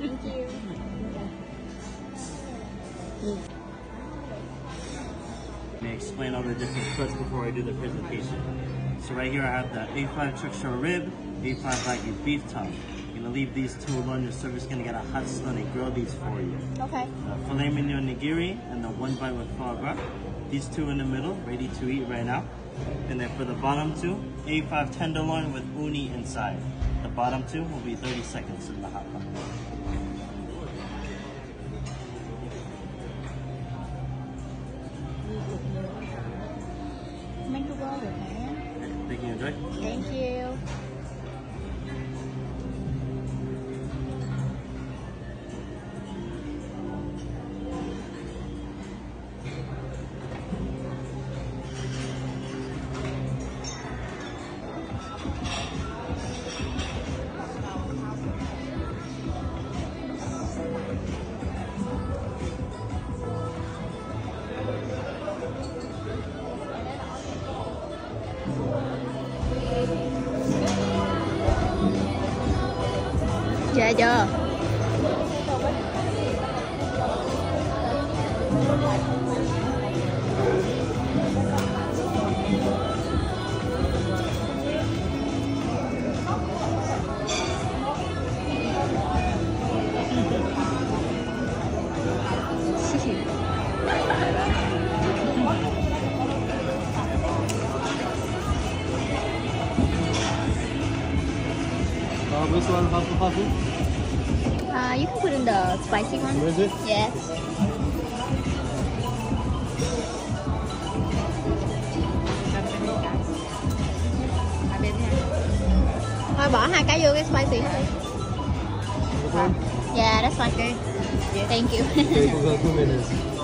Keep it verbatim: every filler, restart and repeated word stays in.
Thank you. Let me explain all the different cuts before I do the presentation. So right here I have the A five chuck short rib, A five Wagyu beef tongue. I'm gonna leave these two alone. Your server's gonna get a hot stun and grill these for you. Okay. The filet mignon nigiri and the one bite with foie gras. These two in the middle, ready to eat right now. And then for the bottom two, A five tenderloin with uni inside. The bottom two will be thirty seconds in the hot pot. Make the water, man. Thank you, enjoy. Thank you. Dạ chưa? Uh, this one, Hafu Hafu? Uh, you can put in the spicy one. Where is it? Yes. Thôi bỏ hai cái vô cái spicy thôi. Okay. Yeah, that's fine. Okay. Thank you. Okay, for two minutes.